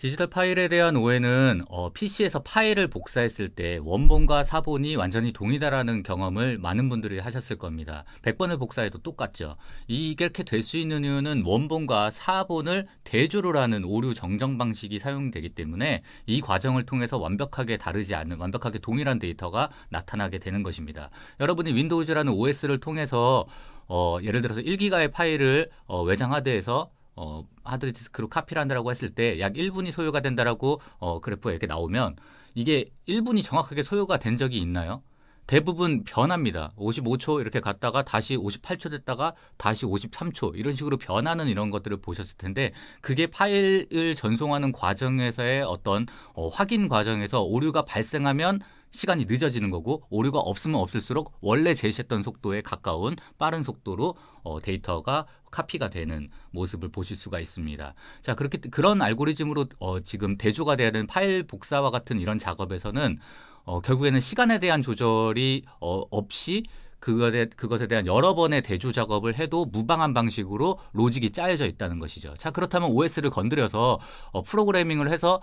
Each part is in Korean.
디지털 파일에 대한 오해는 PC에서 파일을 복사했을 때 원본과 사본이 완전히 동이다라는 경험을 많은 분들이 하셨을 겁니다. 100번을 복사해도 똑같죠. 이렇게 될 수 있는 이유는 원본과 사본을 대조를 하는 오류 정정 방식이 사용되기 때문에 이 과정을 통해서 완벽하게 다르지 않은, 완벽하게 동일한 데이터가 나타나게 되는 것입니다. 여러분이 윈도우즈라는 OS를 통해서 예를 들어서 1기가의 파일을 외장 하드에서 하드디스크로 카피를 한다라고 했을 때 약 1분이 소요가 된다라고 그래프가 이렇게 나오면 이게 1분이 정확하게 소요가 된 적이 있나요? 대부분 변합니다. 55초 이렇게 갔다가 다시 58초 됐다가 다시 53초 이런 식으로 변하는 이런 것들을 보셨을 텐데 그게 파일을 전송하는 과정에서의 어떤 확인 과정에서 오류가 발생하면 시간이 늦어지는 거고 오류가 없으면 없을수록 원래 제시했던 속도에 가까운 빠른 속도로 데이터가 카피가 되는 모습을 보실 수가 있습니다. 자, 그런 알고리즘으로 지금 대조가 돼야 되는 파일 복사와 같은 이런 작업에서는 결국에는 시간에 대한 조절이 없이 그것에 대한 여러 번의 대조 작업을 해도 무방한 방식으로 로직이 짜여져 있다는 것이죠. 자, 그렇다면 OS를 건드려서 프로그래밍을 해서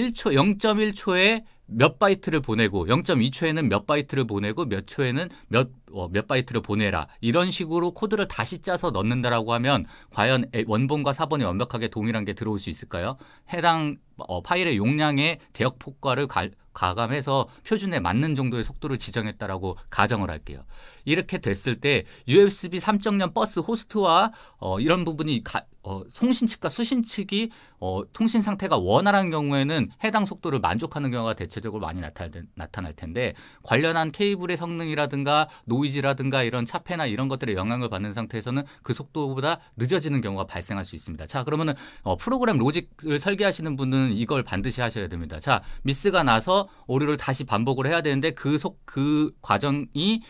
0.1초에 몇 바이트를 보내고 0.2초에는 몇 바이트를 보내고 몇 초에는 몇 바이트를 보내라 이런 식으로 코드를 다시 짜서 넣는다라고 하면 과연 원본과 사본이 완벽하게 동일한 게 들어올 수 있을까요? 해당 파일의 용량의 대역 폭과를 가감해서 표준에 맞는 정도의 속도를 지정했다라고 가정을 할게요. 이렇게 됐을 때 USB 3.0 버스 호스트와 이런 부분이 송신 측과 수신 측이 통신 상태가 원활한 경우에는 해당 속도를 만족하는 경우가 대체적으로 많이 나타날 텐데 관련한 케이블의 성능이라든가 노이즈라든가 이런 차폐나 이런 것들의 영향을 받는 상태에서는 그 속도보다 늦어지는 경우가 발생할 수 있습니다. 자, 그러면은 프로그램 로직을 설계하시는 분은 이걸 반드시 하셔야 됩니다. 자, 미스가 나서 오류를 다시 반복을 해야 되는데 그 과정이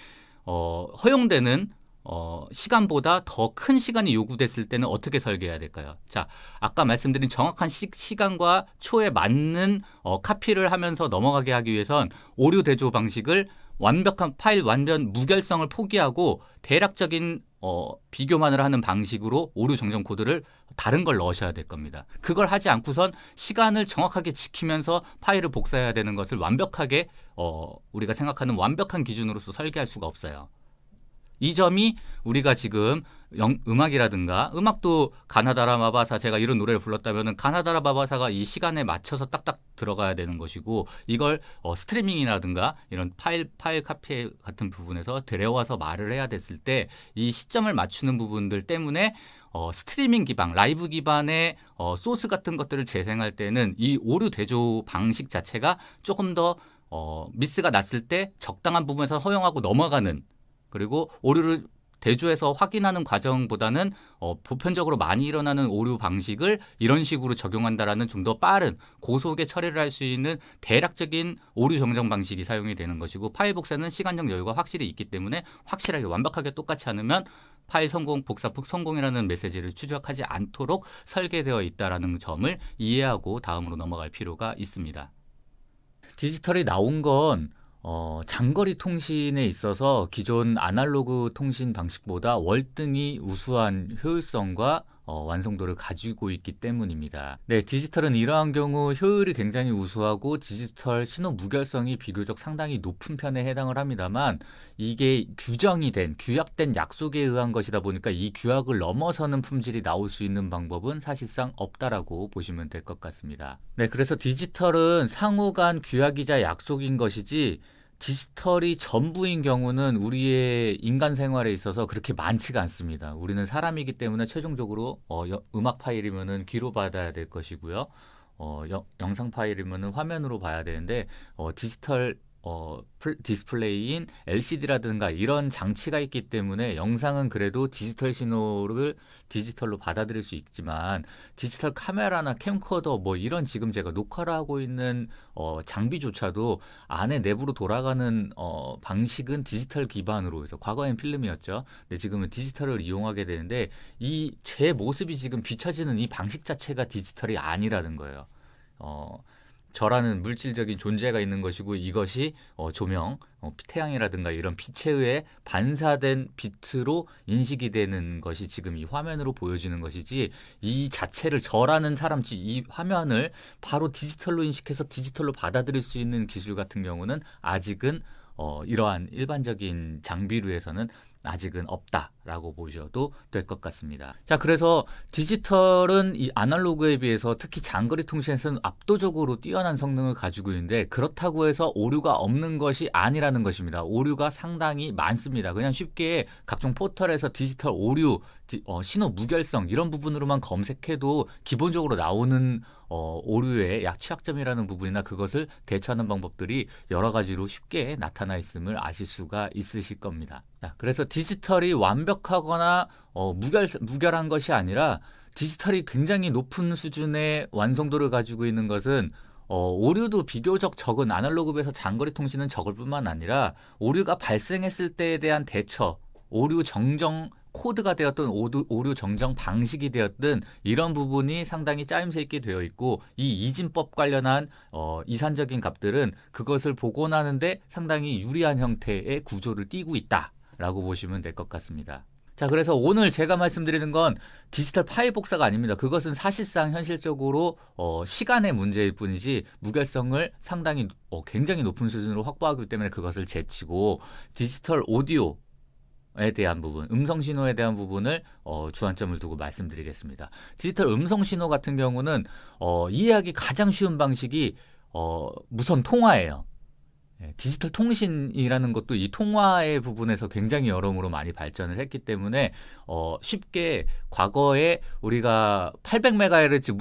허용되는 시간보다 더 큰 시간이 요구됐을 때는 어떻게 설계해야 될까요? 자, 아까 말씀드린 정확한 시간과 초에 맞는 카피를 하면서 넘어가게 하기 위해선 오류 대조 방식을 완벽한 파일 완전 무결성을 포기하고 대략적인 비교만을 하는 방식으로 오류 정정 코드를 다른 걸 넣으셔야 될 겁니다. 그걸 하지 않고선 시간을 정확하게 지키면서 파일을 복사해야 되는 것을 완벽하게 우리가 생각하는 완벽한 기준으로서 설계할 수가 없어요. 이 점이 우리가 지금 음악이라든가 음악도 가나다라 마바사 제가 이런 노래를 불렀다면 가나다라 마바사가 이 시간에 맞춰서 딱딱 들어가야 되는 것이고 이걸 스트리밍이라든가 이런 파일 카피 같은 부분에서 데려와서 말을 해야 됐을 때 이 시점을 맞추는 부분들 때문에 스트리밍 기반, 라이브 기반의 소스 같은 것들을 재생할 때는 이 오류 대조 방식 자체가 조금 더 미스가 났을 때 적당한 부분에서 허용하고 넘어가는 그리고 오류를 대조해서 확인하는 과정보다는 보편적으로 많이 일어나는 오류 방식을 이런 식으로 적용한다라는 좀 더 빠른 고속의 처리를 할 수 있는 대략적인 오류 정정 방식이 사용이 되는 것이고 파일 복사는 시간적 여유가 확실히 있기 때문에 확실하게 완벽하게 똑같이 않으면 파일 성공, 복사 성공이라는 메시지를 추적하지 않도록 설계되어 있다는 점을 이해하고 다음으로 넘어갈 필요가 있습니다. 디지털이 나온 건 장거리 통신에 있어서 기존 아날로그 통신 방식보다 월등히 우수한 효율성과 완성도를 가지고 있기 때문입니다. 네, 디지털은 이러한 경우 효율이 굉장히 우수하고 디지털 신호 무결성이 비교적 상당히 높은 편에 해당을 합니다만 이게 규약된 약속에 의한 것이다 보니까 이 규약을 넘어서는 품질이 나올 수 있는 방법은 사실상 없다라고 보시면 될 것 같습니다. 네, 그래서 디지털은 상호 간 규약이자 약속인 것이지 디지털이 전부인 경우는 우리의 인간 생활에 있어서 그렇게 많지가 않습니다. 우리는 사람이기 때문에 최종적으로 음악 파일이면은 귀로 받아야 될 것이고요. 영상 파일이면은 화면으로 봐야 되는데 디지털 디스플레이인 LCD라든가 이런 장치가 있기 때문에 영상은 그래도 디지털 신호를 디지털로 받아들일 수 있지만 디지털 카메라나 캠코더 뭐 이런 지금 제가 녹화를 하고 있는 장비조차도 안에 내부로 돌아가는 방식은 디지털 기반으로 해서 과거엔 필름이었죠. 근데 지금은 디지털을 이용하게 되는데 이 제 모습이 지금 비춰지는 이 방식 자체가 디지털이 아니라는 거예요. 저라는 물질적인 존재가 있는 것이고 이것이 조명, 태양이라든가 이런 빛에 의해 반사된 빛으로 인식이 되는 것이 지금 이 화면으로 보여지는 것이지 이 자체를 저라는 사람, 이 화면을 바로 디지털로 인식해서 디지털로 받아들일 수 있는 기술 같은 경우는 아직은 이러한 일반적인 장비류에서는 아직은 없다라고 보셔도 될 것 같습니다. 자, 그래서 디지털은 이 아날로그에 비해서 특히 장거리 통신에서는 압도적으로 뛰어난 성능을 가지고 있는데 그렇다고 해서 오류가 없는 것이 아니라는 것입니다. 오류가 상당히 많습니다. 그냥 쉽게 각종 포털에서 디지털 오류, 신호 무결성 이런 부분으로만 검색해도 기본적으로 나오는 오류의 취약점이라는 부분이나 그것을 대처하는 방법들이 여러 가지로 쉽게 나타나 있음을 아실 수가 있으실 겁니다. 자, 그래서 디지털이 완벽하거나 무결한 것이 아니라 디지털이 굉장히 높은 수준의 완성도를 가지고 있는 것은 오류도 비교적 적은 아날로그에 비해서 장거리 통신은 적을 뿐만 아니라 오류가 발생했을 때에 대한 대처, 오류 정정 코드가 되었든 오류 정정 방식이 되었든 이런 부분이 상당히 짜임새 있게 되어 있고 이 이진법 관련한 이산적인 값들은 그것을 복원하는데 상당히 유리한 형태의 구조를 띠고 있다라고 보시면 될 것 같습니다. 자, 그래서 오늘 제가 말씀드리는 건 디지털 파일 복사가 아닙니다. 그것은 사실상 현실적으로 시간의 문제일 뿐이지 무결성을 상당히 굉장히 높은 수준으로 확보하기 때문에 그것을 제치고 디지털 오디오에 대한 부분, 음성 신호에 대한 부분을 주안점을 두고 말씀드리겠습니다. 디지털 음성 신호 같은 경우는 이해하기 가장 쉬운 방식이 무선 통화예요. 디지털 통신이라는 것도 이 통화의 부분에서 굉장히 여러모로 많이 발전을 했기 때문에 쉽게 과거에 우리가 800MHz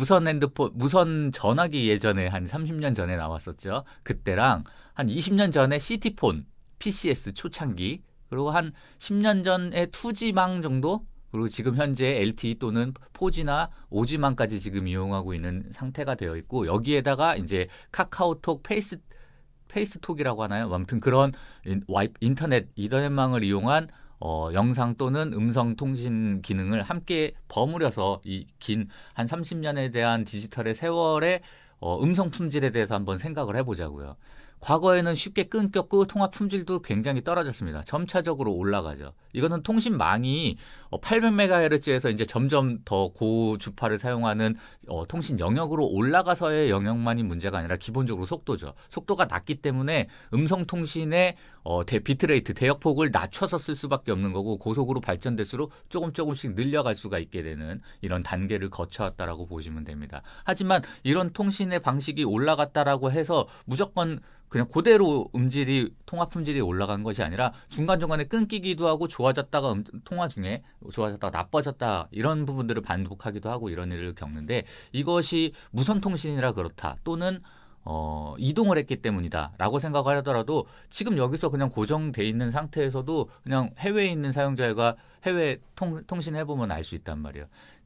무선 전화기 예전에 한 30년 전에 나왔었죠. 그때랑 한 20년 전에 CT폰, PCS 초창기 그리고 한 10년 전에 2G망 정도 그리고 지금 현재 LTE 또는 4G나 5G망까지 지금 이용하고 있는 상태가 되어 있고 여기에다가 이제 카카오톡, 페이스톡이라고 하나요? 아무튼 그런 인터넷, 이더넷망을 이용한 영상 또는 음성 통신 기능을 함께 버무려서 이 긴 한 30년에 대한 디지털의 세월의 음성 품질에 대해서 한번 생각을 해보자고요. 과거에는 쉽게 끊겼고 통화 품질도 굉장히 떨어졌습니다. 점차적으로 올라가죠. 이거는 통신망이 800MHz에서 이제 점점 더 고주파를 사용하는 통신 영역으로 올라가서의 영역만이 문제가 아니라 기본적으로 속도죠. 속도가 낮기 때문에 음성 통신의 비트레이트, 대역폭을 낮춰서 쓸 수밖에 없는 거고 고속으로 발전될수록 조금씩 늘려갈 수가 있게 되는 이런 단계를 거쳐왔다라고 보시면 됩니다. 하지만 이런 통신의 방식이 올라갔다라고 해서 무조건 그냥 그대로 통화 품질이 올라간 것이 아니라 중간중간에 끊기기도 하고 좋아졌다가 통화 중에 좋아졌다가 나빠졌다 이런 부분들을 반복하기도 하고 이런 일을 겪는데 이것이 무선 통신이라 그렇다 또는 이동을 했기 때문이다 라고 생각을 하더라도 지금 여기서 그냥 고정돼 있는 상태에서도 그냥 해외에 있는 사용자가 해외 통신해보면 알 수 있단 말이에요.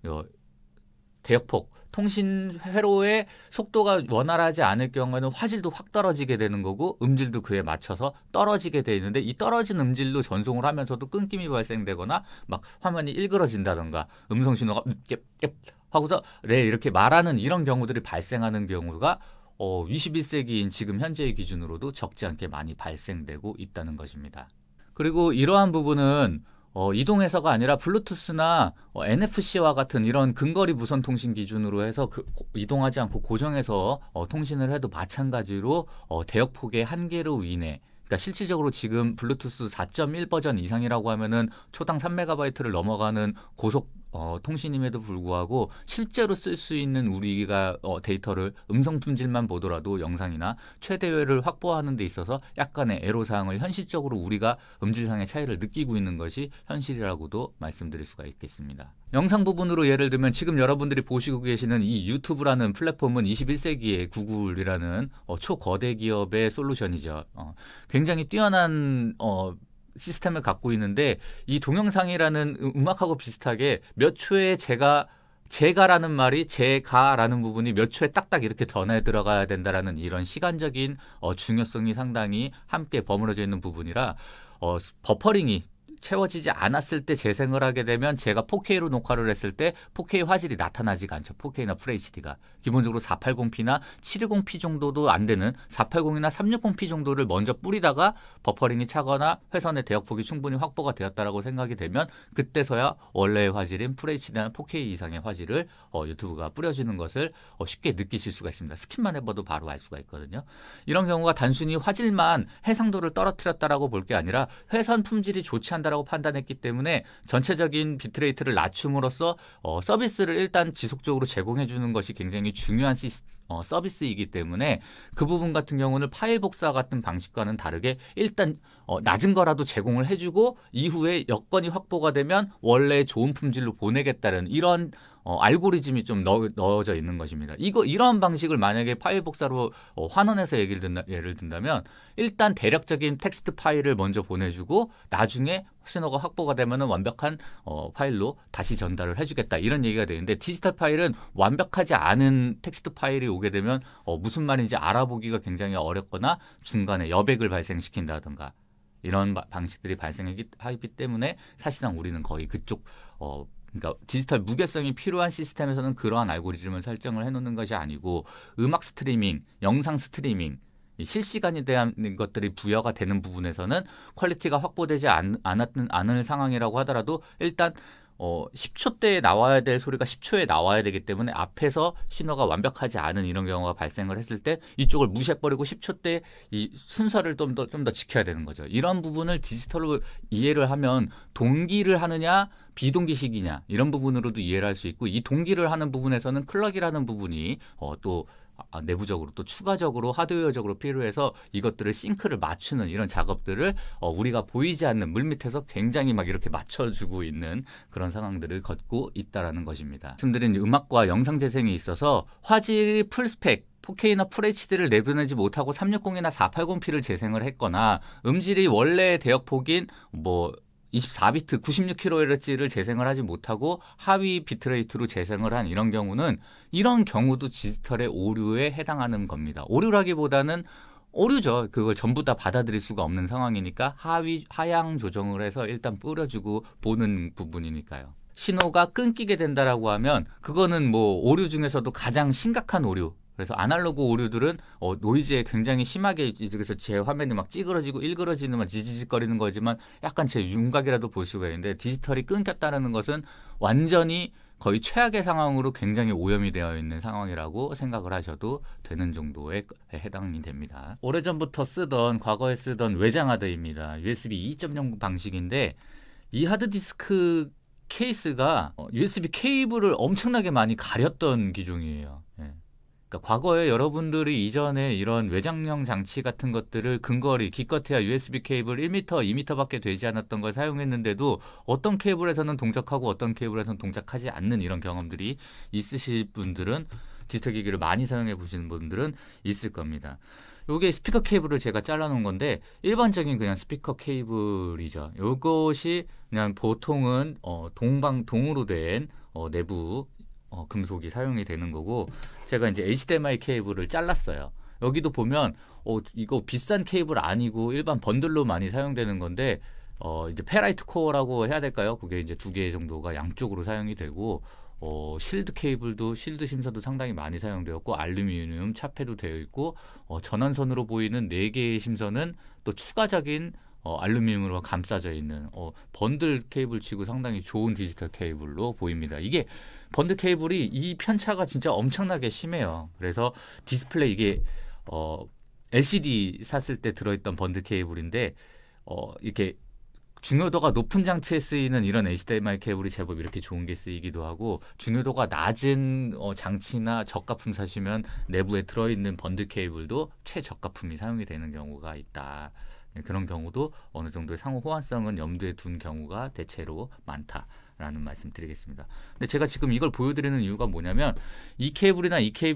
대역폭, 통신 회로의 속도가 원활하지 않을 경우에는 화질도 확 떨어지게 되는 거고 음질도 그에 맞춰서 떨어지게 돼 있는데 이 떨어진 음질로 전송을 하면서도 끊김이 발생되거나 막 화면이 일그러진다던가 음성 신호가 하고서 네 이렇게 말하는 이런 경우들이 발생하는 경우가 21세기인 지금 현재의 기준으로도 적지 않게 많이 발생되고 있다는 것입니다. 그리고 이러한 부분은 이동해서가 아니라 블루투스나 NFC와 같은 이런 근거리 무선 통신 기준으로 해서 이동하지 않고 고정해서 통신을 해도 마찬가지로 대역폭의 한계로 인해 그러니까 실질적으로 지금 블루투스 4.1 버전 이상이라고 하면은 초당 3MB를 넘어가는 고속 통신임에도 불구하고 실제로 쓸 수 있는 우리가 데이터를 음성 품질만 보더라도 영상이나 최대회를 확보하는 데 있어서 약간의 애로사항을 현실적으로 우리가 음질상의 차이를 느끼고 있는 것이 현실이라고도 말씀드릴 수가 있겠습니다. 영상 부분으로 예를 들면 지금 여러분들이 보시고 계시는 이 유튜브라는 플랫폼은 21세기의 구글이라는 초거대 기업의 솔루션이죠. 굉장히 뛰어난 시스템을 갖고 있는데 이 동영상이라는 음악하고 비슷하게 몇 초에 제가라는 말이 제가라는 부분이 몇 초에 딱딱 이렇게 전해 들어가야 된다라는 이런 시간적인 중요성이 상당히 함께 버무려져 있는 부분이라 버퍼링이 채워지지 않았을 때 재생을 하게 되면 제가 4K로 녹화를 했을 때 4K 화질이 나타나지가 않죠. 4K나 FHD가. 기본적으로 480p나 720p 정도도 안 되는 480이나 360p 정도를 먼저 뿌리다가 버퍼링이 차거나 회선의 대역폭이 충분히 확보가 되었다라고 생각이 되면 그때서야 원래의 화질인 FHD나 4K 이상의 화질을 유튜브가 뿌려주는 것을 쉽게 느끼실 수가 있습니다. 스킵만 해봐도 바로 알 수가 있거든요. 이런 경우가 단순히 화질만 해상도를 떨어뜨렸다라고 볼 게 아니라 회선 품질이 좋지 않다라고 판단했기 때문에 전체적인 비트레이트를 낮춤으로써 서비스를 일단 지속적으로 제공해 주는 것이 굉장히 중요한 서비스이기 때문에 그 부분 같은 경우는 파일 복사 같은 방식과는 다르게 일단 낮은 거라도 제공을 해주고 이후에 여건이 확보가 되면 원래 좋은 품질로 보내겠다는 이런 알고리즘이 좀 넣어져 있는 것입니다. 이런 방식을 만약에 파일 복사로 환원해서 예를 든다면 일단 대략적인 텍스트 파일을 먼저 보내주고 나중에 신호가 확보가 되면 완벽한 파일로 다시 전달을 해주겠다 이런 얘기가 되는데 디지털 파일은 완벽하지 않은 텍스트 파일이 오게 되면 무슨 말인지 알아보기가 굉장히 어렵거나 중간에 여백을 발생시킨다든가 이런 방식들이 발생하기 때문에 사실상 우리는 거의 그쪽 그러니까 디지털 무게성이 필요한 시스템에서는 그러한 알고리즘을 설정을 해놓는 것이 아니고 음악 스트리밍, 영상 스트리밍, 실시간에 대한 것들이 부여가 되는 부분에서는 퀄리티가 확보되지 않을 상황이라고 하더라도 일단 10초대에 나와야 될 소리가 10초에 나와야 되기 때문에 앞에서 신호가 완벽하지 않은 이런 경우가 발생을 했을 때 이쪽을 무시해버리고 10초대 이 순서를 좀 더 지켜야 되는 거죠. 이런 부분을 디지털로 이해를 하면 동기를 하느냐 비동기식이냐 이런 부분으로도 이해를 할 수 있고 이 동기를 하는 부분에서는 클럭이라는 부분이 또 내부적으로 또 추가적으로 하드웨어적으로 필요해서 이것들을 싱크를 맞추는 이런 작업들을 우리가 보이지 않는 물밑에서 굉장히 막 이렇게 맞춰주고 있는 그런 상황들을 걷고 있다라는 것입니다. 말씀드린 음악과 영상 재생이 있어서 화질이 풀스펙 4K나 FHD를 내보내지 못하고 360이나 480p를 재생을 했거나 음질이 원래 대역폭인 24비트 96kHz를 재생을 하지 못하고 하위 비트레이트로 재생을 한 이런 경우는 이런 경우도 디지털의 오류에 해당하는 겁니다. 오류라기보다는 오류죠. 그걸 전부 다 받아들일 수가 없는 상황이니까 하향 조정을 해서 일단 뿌려주고 보는 부분이니까요. 신호가 끊기게 된다라고 하면 그거는 오류 중에서도 가장 심각한 오류. 그래서 아날로그 오류들은 노이즈에 굉장히 심하게 그래서 제 화면이 막 찌그러지고 일그러지는 막 지지직거리는 거지만 약간 제 윤곽이라도 볼 수가 있는데 디지털이 끊겼다는 것은 완전히 거의 최악의 상황으로 굉장히 오염이 되어 있는 상황이라고 생각을 하셔도 되는 정도에 해당이 됩니다. 오래전부터 과거에 쓰던 외장 하드입니다. USB 2.0 방식인데 이 하드디스크 케이스가 USB 케이블을 엄청나게 많이 가렸던 기종이에요. 그러니까 과거에 여러분들이 이전에 이런 외장형 장치 같은 것들을 근거리 기껏해야 USB 케이블 1m, 2m밖에 되지 않았던 걸 사용했는데도 어떤 케이블에서는 동작하고 어떤 케이블에서는 동작하지 않는 이런 경험들이 있으실 분들은 디지털 기기를 많이 사용해 보시는 분들은 있을 겁니다. 이게 스피커 케이블을 제가 잘라놓은 건데 일반적인 그냥 스피커 케이블이죠. 이것이 그냥 보통은 동으로 된 내부 금속이 사용이 되는 거고 제가 이제 HDMI 케이블을 잘랐어요. 여기도 보면 이거 비싼 케이블 아니고 일반 번들로 많이 사용되는 건데 이제 페라이트 코어라고 해야 될까요? 그게 이제 2개 정도가 양쪽으로 사용이 되고 실드 케이블도 실드 심선도 상당히 많이 사용되었고 알루미늄 차폐도 되어 있고 전원선으로 보이는 4개의 심선은 또 추가적인 알루미늄으로 감싸져 있는 번들 케이블 치고 상당히 좋은 디지털 케이블로 보입니다. 이게 번들 케이블이 이 편차가 진짜 엄청나게 심해요. 그래서 디스플레이 이게 LCD 샀을 때 들어있던 번들 케이블인데 이렇게 중요도가 높은 장치에 쓰이는 이런 HDMI 케이블이 제법 이렇게 좋은 게 쓰이기도 하고 중요도가 낮은 장치나 저가품 사시면 내부에 들어있는 번들 케이블도 최저가품이 사용이 되는 경우가 있다. 그런 경우도 어느 정도의 상호 호환성은 염두에 둔 경우가 대체로 많다라는 말씀 드리겠습니다. 근데 제가 지금 이걸 보여드리는 이유가 뭐냐면 이 케이블이나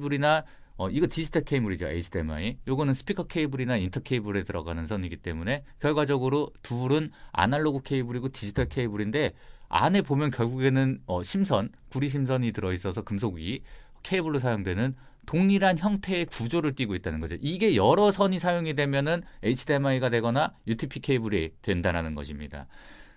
이거 디지털 케이블이죠. HDMI. 요거는 스피커 케이블이나 인터 케이블에 들어가는 선이기 때문에 결과적으로 둘은 아날로그 케이블이고 디지털 케이블인데 안에 보면 결국에는 구리 심선이 들어있어서 금속이 케이블로 사용되는 동일한 형태의 구조를 띠고 있다는 거죠. 이게 여러 선이 사용이 되면은 HDMI가 되거나 UTP 케이블이 된다는 것입니다.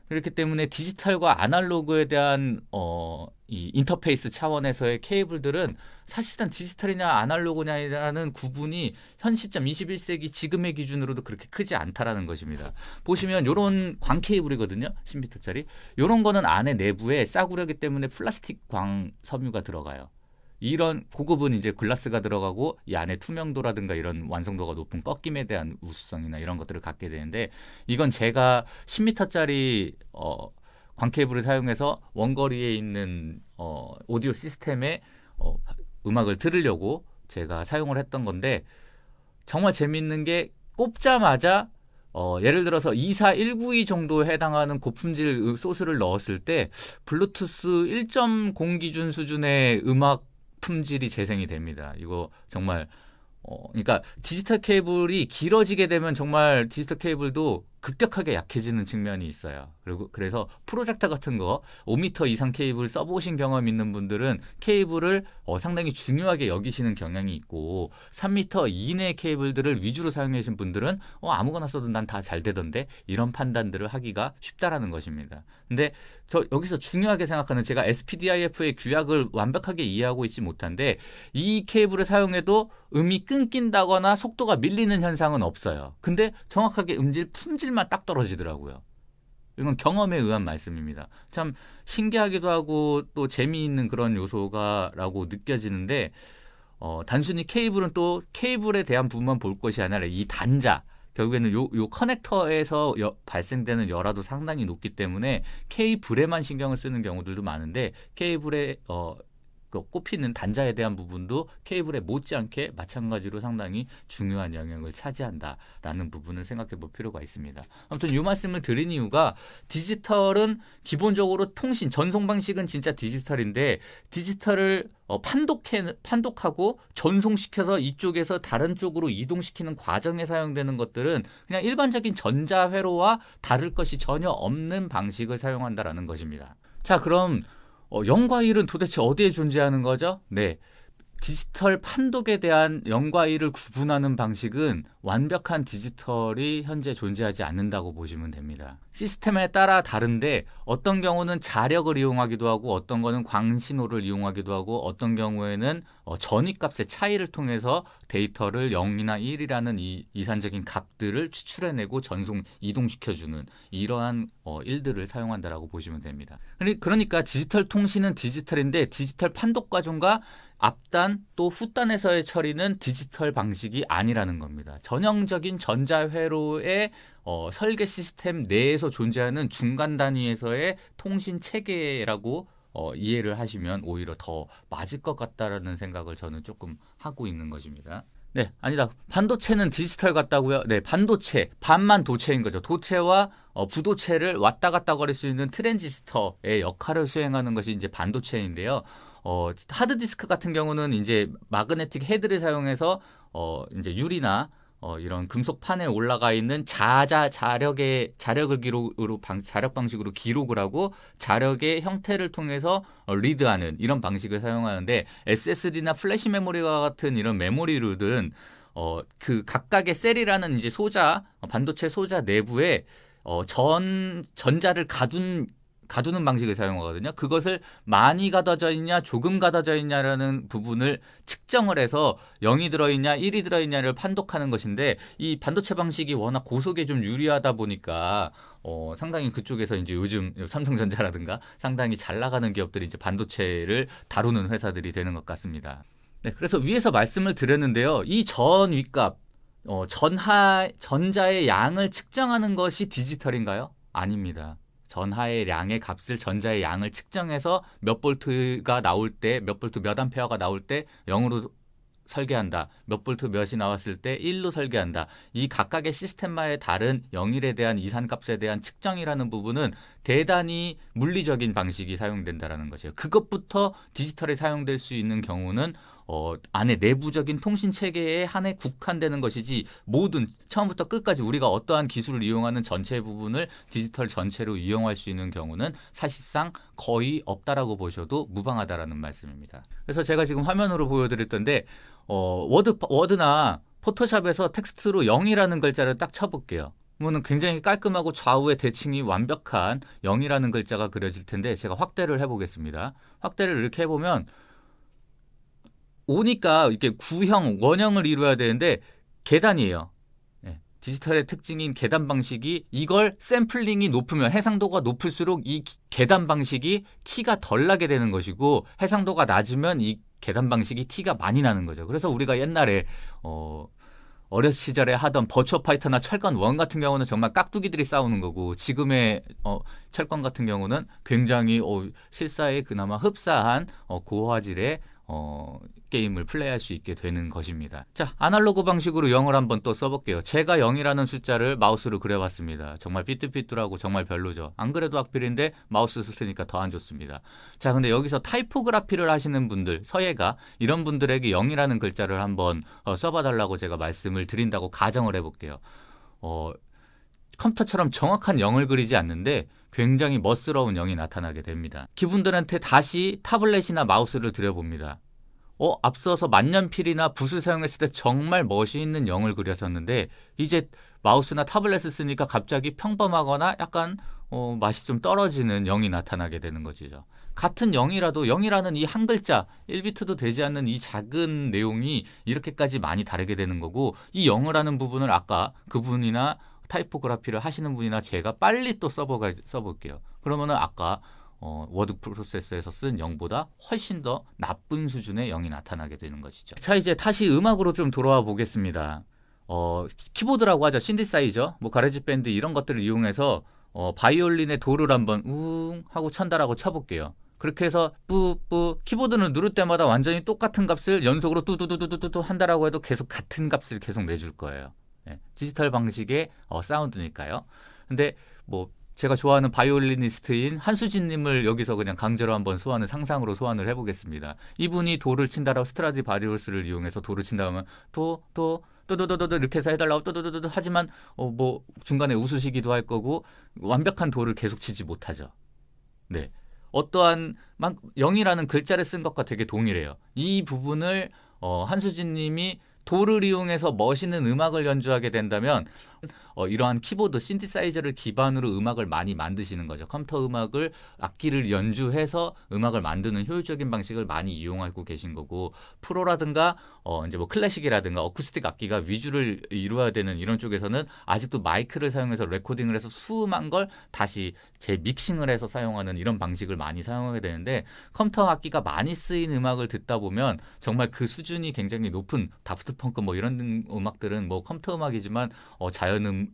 그렇기 때문에 디지털과 아날로그에 대한 이 인터페이스 차원에서의 케이블들은 사실상 디지털이냐 아날로그냐라는 구분이 현 시점 21세기 지금의 기준으로도 그렇게 크지 않다라는 것입니다. 보시면 이런 광 케이블이거든요. 10m짜리. 이런 거는 안에 내부에 싸구려기 때문에 플라스틱 광 섬유가 들어가요. 이런 고급은 이제 글라스가 들어가고 이 안에 투명도라든가 이런 완성도가 높은 꺾임에 대한 우수성이나 이런 것들을 갖게 되는데, 이건 제가 10m짜리 광 케이블을 사용해서 원거리에 있는 오디오 시스템에 음악을 들으려고 제가 사용을 했던 건데, 정말 재밌는 게 꼽자마자 예를 들어서 24192 정도에 해당하는 고품질 소스를 넣었을 때 블루투스 1.0 기준 수준의 음악 품질이 재생이 됩니다. 이거 정말 그러니까 디지털 케이블이 길어지게 되면 정말 디지털 케이블도 급격하게 약해지는 측면이 있어요. 그리고 그래서 프로젝터 같은 거 5m 이상 케이블 써보신 경험 있는 분들은 케이블을 상당히 중요하게 여기시는 경향이 있고, 3m 이내 케이블들을 위주로 사용하신 분들은 아무거나 써도 난 다 잘 되던데, 이런 판단들을 하기가 쉽다라는 것입니다. 근데 저 여기서 중요하게 생각하는, 제가 SPDIF의 규약을 완벽하게 이해하고 있지 못한데, 이 케이블을 사용해도 음이 끊긴다거나 속도가 밀리는 현상은 없어요. 근데 정확하게 음질 품질만 딱 떨어지더라고요. 이건 경험에 의한 말씀입니다. 참 신기하기도 하고 또 재미있는 그런 요소가라고 느껴지는데, 단순히 케이블은 또 케이블에 대한 부분만 볼 것이 아니라 이 단자, 결국에는 요 커넥터에서 발생되는 열화도 상당히 높기 때문에 케이블에만 신경을 쓰는 경우들도 많은데, 케이블에 꼽히는 단자에 대한 부분도 케이블에 못지않게 마찬가지로 상당히 중요한 영역을 차지한다라는 부분을 생각해 볼 필요가 있습니다. 아무튼 이 말씀을 드린 이유가, 디지털은 기본적으로 통신, 전송 방식은 진짜 디지털인데, 디지털을 판독하고 전송시켜서 이쪽에서 다른 쪽으로 이동시키는 과정에 사용되는 것들은 그냥 일반적인 전자회로와 다를 것이 전혀 없는 방식을 사용한다라는 것입니다. 자, 그럼 0과 1은 도대체 어디에 존재하는 거죠? 네, 디지털 판독에 대한 0과 1을 구분하는 방식은 완벽한 디지털이 현재 존재하지 않는다고 보시면 됩니다. 시스템에 따라 다른데, 어떤 경우는 자력을 이용하기도 하고, 어떤 거는 광신호를 이용하기도 하고, 어떤 경우에는 전위값의 차이를 통해서 데이터를 0이나 1이라는 이 이산적인 값들을 추출해내고 전송, 이동시켜주는 이러한 일들을 사용한다라고 보시면 됩니다. 그러니까 디지털 통신은 디지털인데, 디지털 판독 과정과 앞단 또 후단에서의 처리는 디지털 방식이 아니라는 겁니다. 전형적인 전자회로의 설계 시스템 내에서 존재하는 중간 단위에서의 통신 체계라고 이해를 하시면 오히려 더 맞을 것 같다라는 생각을 저는 조금 하고 있는 것입니다. 네, 아니다. 반도체는 디지털 같다고요? 네, 반도체, 반만 도체인 거죠. 도체와 부도체를 왔다 갔다 거릴 수 있는 트랜지스터의 역할을 수행하는 것이 이제 반도체인데요. 하드디스크 같은 경우는 이제 마그네틱 헤드를 사용해서 이제 유리나 이런 금속 판에 올라가 있는 자력을 자력 방식으로 기록을 하고, 자력의 형태를 통해서 리드하는 이런 방식을 사용하는데, SSD나 플래시 메모리와 같은 이런 메모리류들은 그 각각의 셀이라는 이제 반도체 소자 내부에 전자를 가두는 방식을 사용하거든요. 그것을 많이 가둬져 있냐 조금 가둬져 있냐라는 부분을 측정을 해서 0이 들어있냐 1이 들어있냐를 판독하는 것인데, 이 반도체 방식이 워낙 고속에 좀 유리하다 보니까 상당히 그쪽에서 이제 요즘 삼성전자라든가 상당히 잘 나가는 기업들이 이제 반도체를 다루는 회사들이 되는 것 같습니다. 네, 그래서 위에서 말씀을 드렸는데요. 이 전위값, 전자의 양을 측정하는 것이 디지털인가요? 아닙니다. 전하의 양의 값을, 전자의 양을 측정해서 몇 볼트가 나올 때, 몇 볼트 몇 암페어가 나올 때 0으로 설계한다. 몇 볼트 몇이 나왔을 때 1로 설계한다. 이 각각의 시스템마의 다른 0일에 대한 이산값에 대한 측정이라는 부분은 대단히 물리적인 방식이 사용된다는 것이에요. 그것부터 디지털에 사용될 수 있는 경우는 안에 내부적인 통신 체계에 한해 국한되는 것이지, 모든 처음부터 끝까지 우리가 어떠한 기술을 이용하는 전체 부분을 디지털 전체로 이용할 수 있는 경우는 사실상 거의 없다라고 보셔도 무방하다라는 말씀입니다. 그래서 제가 지금 화면으로 보여드렸던데, 워드나 포토샵에서 텍스트로 0이라는 글자를 딱 쳐볼게요. 그러면 굉장히 깔끔하고 좌우의 대칭이 완벽한 0이라는 글자가 그려질 텐데 제가 확대를 해보겠습니다. 확대를 이렇게 해보면 오니까 이렇게 구형, 원형을 이루어야 되는데 계단이에요. 네. 디지털의 특징인 계단 방식이 이걸 샘플링이 높으면 해상도가 높을수록 이 계단 방식이 티가 덜 나게 되는 것이고 해상도가 낮으면 이 계단 방식이 티가 많이 나는 거죠. 그래서 우리가 옛날에 어렸을 시절에 하던 버추어 파이터나 철권 1 같은 경우는 정말 깍두기들이 싸우는 거고 지금의 철권 같은 경우는 굉장히 실사에 그나마 흡사한 고화질의 게임을 플레이할 수 있게 되는 것입니다. 자, 아날로그 방식으로 0을 한번 또 써볼게요. 제가 0이라는 숫자를 마우스로 그려봤습니다. 정말 삐뚤삐뚤하고 정말 별로죠. 안 그래도 악필인데 마우스 쓰니까 더 안 좋습니다. 자, 근데 여기서 타이포그라피를 하시는 분들, 서예가 이런 분들에게 0이라는 글자를 한번 써봐달라고 제가 말씀을 드린다고 가정을 해볼게요. 컴퓨터처럼 정확한 0을 그리지 않는데 굉장히 멋스러운 0이 나타나게 됩니다. 그분들한테 다시 타블렛이나 마우스를 드려봅니다. 앞서서 만년필이나 붓을 사용했을 때 정말 멋있는 0을 그렸었는데 이제 마우스나 타블렛을 쓰니까 갑자기 평범하거나 약간 맛이 좀 떨어지는 0이 나타나게 되는 것이죠. 같은 0이라도 0이라는 이 한 글자 1비트도 되지 않는 이 작은 내용이 이렇게까지 많이 다르게 되는 거고 이 0을 하는 부분을 아까 그분이나 타이포그라피를 하시는 분이나 제가 빨리 또 써볼게요. 그러면은 아까 워드 프로세서에서 쓴 0보다 훨씬 더 나쁜 수준의 0이 나타나게 되는 것이죠. 자, 이제 다시 음악으로 좀 돌아와 보겠습니다. 키보드라고 하죠. 신디사이저, 뭐 가레지 밴드 이런 것들을 이용해서 바이올린의 도를 한번 웅 하고 천다라고 쳐볼게요. 그렇게 해서 뿌뿌 키보드는 누를 때마다 완전히 똑같은 값을 연속으로 뚜두두두두두 한다라고 해도 계속 같은 값을 계속 내줄 거예요. 네, 디지털 방식의 사운드니까요. 근데 뭐 제가 좋아하는 바이올리니스트인 한수진님을 여기서 그냥 강제로 한번 상상으로 소환을 해보겠습니다. 이분이 도를 친다라고 스트라디바리우스를 이용해서 도를 친다 하면 또또또또또또 이렇게 해서 해달라고 또또또또 하지만 뭐 중간에 웃으시기도 할 거고 완벽한 도를 계속 치지 못하죠. 네, 어떠한 0이라는 글자를 쓴 것과 되게 동일해요. 이 부분을 한수진님이 도를 이용해서 멋있는 음악을 연주하게 된다면 이러한 키보드, 신디사이저를 기반으로 음악을 많이 만드시는 거죠. 컴퓨터 음악을 악기를 연주해서 음악을 만드는 효율적인 방식을 많이 이용하고 계신 거고 프로라든가 이제 뭐 클래식이라든가 어쿠스틱 악기가 위주를 이루어야 되는 이런 쪽에서는 아직도 마이크를 사용해서 레코딩을 해서 수음한 걸 다시 재믹싱을 해서 사용하는 이런 방식을 많이 사용하게 되는데 컴퓨터 악기가 많이 쓰인 음악을 듣다 보면 정말 그 수준이 굉장히 높은 다프트 펑크 뭐 이런 음악들은 뭐 컴퓨터 음악이지만 자연음에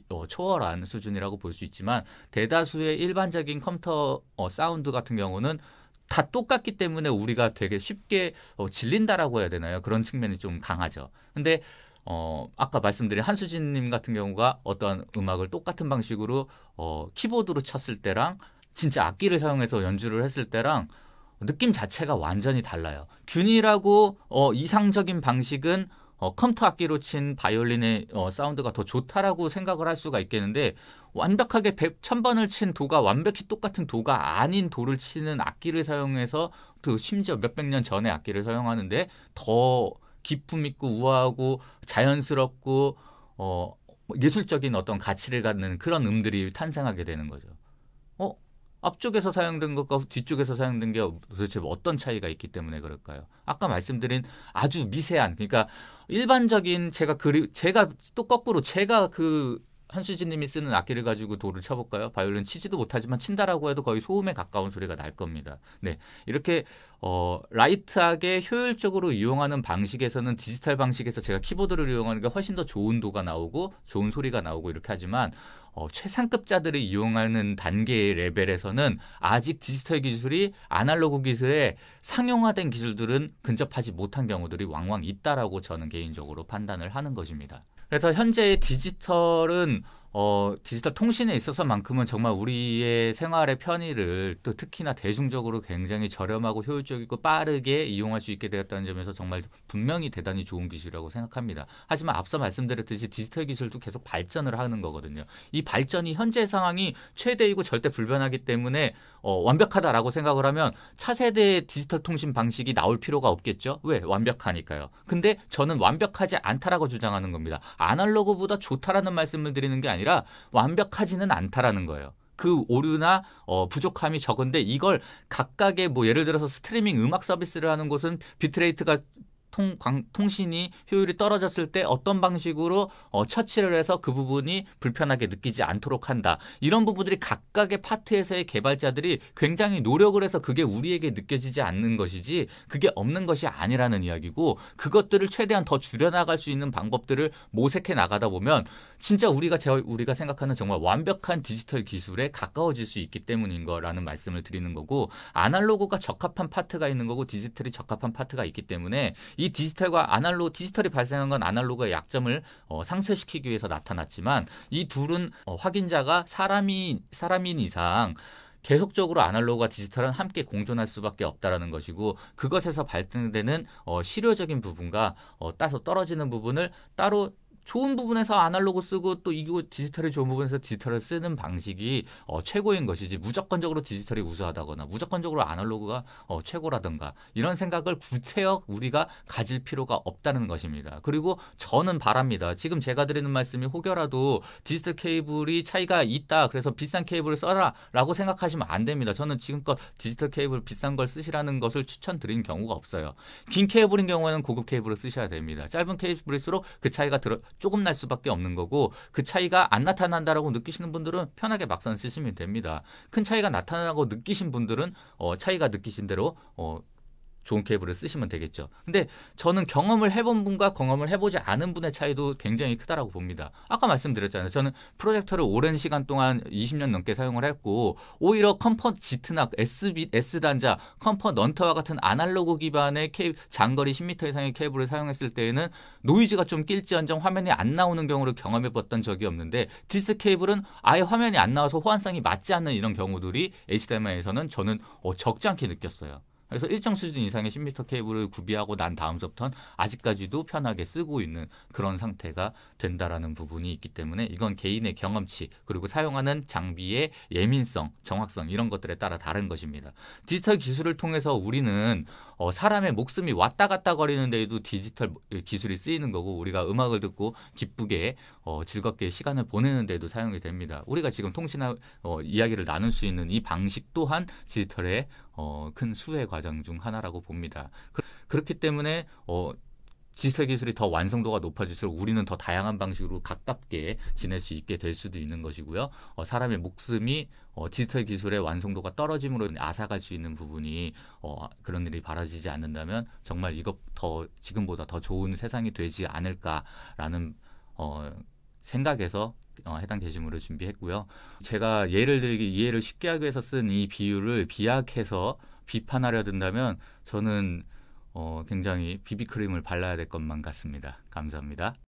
초월한 수준이라고 볼 수 있지만 대다수의 일반적인 컴퓨터 사운드 같은 경우는 다 똑같기 때문에 우리가 되게 쉽게 질린다라고 해야 되나요? 그런 측면이 좀 강하죠. 근데 아까 말씀드린 한수진님 같은 경우가 어떠한 음악을 똑같은 방식으로 키보드로 쳤을 때랑 진짜 악기를 사용해서 연주를 했을 때랑 느낌 자체가 완전히 달라요. 균일하고 이상적인 방식은 컴퓨터 악기로 친 바이올린의 사운드가 더 좋다라고 생각을 할 수가 있겠는데 완벽하게 1000번을 친 도가 완벽히 똑같은 도가 아닌 도를 치는 악기를 사용해서 또 심지어 몇백 년 전의 악기를 사용하는데 더 기품 있고 우아하고 자연스럽고 예술적인 어떤 가치를 갖는 그런 음들이 탄생하게 되는 거죠. 앞쪽에서 사용된 것과 뒤쪽에서 사용된 게 도대체 어떤 차이가 있기 때문에 그럴까요? 아까 말씀드린 아주 미세한, 그러니까 일반적인 제가 또 거꾸로 제가 한수진님이 쓰는 악기를 가지고 도를 쳐볼까요? 바이올린 치지도 못하지만 친다라고 해도 거의 소음에 가까운 소리가 날 겁니다. 네, 이렇게 라이트하게 효율적으로 이용하는 방식에서는 디지털 방식에서 제가 키보드를 이용하는 게 훨씬 더 좋은 도가 나오고 좋은 소리가 나오고 이렇게 하지만 최상급자들이 이용하는 단계의 레벨에서는 아직 디지털 기술이 아날로그 기술에 상용화된 기술들은 근접하지 못한 경우들이 왕왕 있다라고 저는 개인적으로 판단을 하는 것입니다. 그래서 현재의 디지털은 디지털 통신에 있어서만큼은 정말 우리의 생활의 편의를 또 특히나 대중적으로 굉장히 저렴하고 효율적이고 빠르게 이용할 수 있게 되었다는 점에서 정말 분명히 대단히 좋은 기술이라고 생각합니다. 하지만 앞서 말씀드렸듯이 디지털 기술도 계속 발전을 하는 거거든요. 이 발전이 현재 상황이 최대이고 절대 불변하기 때문에 완벽하다라고 생각을 하면 차세대 디지털 통신 방식이 나올 필요가 없겠죠. 왜? 완벽하니까요. 근데 저는 완벽하지 않다라고 주장하는 겁니다. 아날로그보다 좋다라는 말씀을 드리는 게 아니라 아니라 완벽하지는 않다라는 거예요. 그 오류나 부족함이 적은데 이걸 각각의 뭐 예를 들어서 스트리밍 음악 서비스를 하는 곳은 비트레이트가 통신이 효율이 떨어졌을 때 어떤 방식으로 처치를 해서 그 부분이 불편하게 느끼지 않도록 한다. 이런 부분들이 각각의 파트에서의 개발자들이 굉장히 노력을 해서 그게 우리에게 느껴지지 않는 것이지 그게 없는 것이 아니라는 이야기고 그것들을 최대한 더 줄여나갈 수 있는 방법들을 모색해 나가다 보면 진짜 우리가 생각하는 정말 완벽한 디지털 기술에 가까워질 수 있기 때문인 거라는 말씀을 드리는 거고 아날로그가 적합한 파트가 있는 거고 디지털이 적합한 파트가 있기 때문에 이 디지털이 발생한 건 아날로그의 약점을 상쇄시키기 위해서 나타났지만 이 둘은 확인자가 사람인 이상 계속적으로 아날로그와 디지털은 함께 공존할 수밖에 없다라는 것이고 그것에서 발생되는 실효적인 부분과 따로 떨어지는 부분을 따로 좋은 부분에서 아날로그 쓰고 또 이거 디지털이 좋은 부분에서 디지털을 쓰는 방식이 최고인 것이지 무조건적으로 디지털이 우수하다거나 무조건적으로 아날로그가 최고라든가 이런 생각을 구태여 우리가 가질 필요가 없다는 것입니다. 그리고 저는 바랍니다. 지금 제가 드리는 말씀이 혹여라도 디지털 케이블이 차이가 있다. 그래서 비싼 케이블을 써라 라고 생각하시면 안 됩니다. 저는 지금껏 디지털 케이블 비싼 걸 쓰시라는 것을 추천드린 경우가 없어요. 긴 케이블인 경우에는 고급 케이블을 쓰셔야 됩니다. 짧은 케이블일수록 그 차이가 조금 날 수밖에 없는 거고 그 차이가 안 나타난다라고 느끼시는 분들은 편하게 막선 쓰시면 됩니다. 큰 차이가 나타나고 느끼신 분들은 차이가 느끼신 대로 좋은 케이블을 쓰시면 되겠죠. 근데 저는 경험을 해본 분과 경험을 해보지 않은 분의 차이도 굉장히 크다라고 봅니다. 아까 말씀드렸잖아요. 저는 프로젝터를 오랜 시간 동안 20년 넘게 사용을 했고 오히려 컴포 지트나 S단자, 컴포넌트와 같은 아날로그 기반의 장거리 10m 이상의 케이블을 사용했을 때에는 노이즈가 좀 낄지언정 화면이 안 나오는 경우를 경험해봤던 적이 없는데 디스 케이블은 아예 화면이 안 나와서 호환성이 맞지 않는 이런 경우들이 HDMI에서는 저는 적지 않게 느꼈어요. 그래서 일정 수준 이상의 10m 케이블을 구비하고 난 다음부터는 아직까지도 편하게 쓰고 있는 그런 상태가 된다라는 부분이 있기 때문에 이건 개인의 경험치 그리고 사용하는 장비의 예민성, 정확성 이런 것들에 따라 다른 것입니다. 디지털 기술을 통해서 우리는 사람의 목숨이 왔다 갔다 거리는 데에도 디지털 기술이 쓰이는 거고 우리가 음악을 듣고 기쁘게 즐겁게 시간을 보내는 데도 사용이 됩니다. 우리가 지금 이야기를 나눌 수 있는 이 방식 또한 디지털의 큰 수혜 과정 중 하나라고 봅니다. 그렇기 때문에 디지털 기술이 더 완성도가 높아질수록 우리는 더 다양한 방식으로 가깝게 지낼 수 있게 될 수도 있는 것이고요. 사람의 목숨이 디지털 기술의 완성도가 떨어짐으로 앗아갈 수 있는 부분이 그런 일이 벌어지지 않는다면 정말 지금보다 더 좋은 세상이 되지 않을까라는 생각에서 해당 게시물을 준비했고요. 제가 이해를 쉽게 하기 위해서 쓴 이 비유를 비약해서 비판하려 든다면 저는 굉장히 비비크림을 발라야 될 것만 같습니다. 감사합니다.